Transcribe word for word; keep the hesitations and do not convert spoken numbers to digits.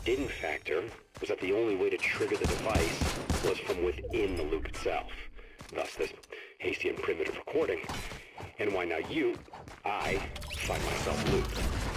didn't factor was that the only way to trigger the device was from within the loop itself. Thus this hasty and primitive recording. And why now you, I, find myself looped.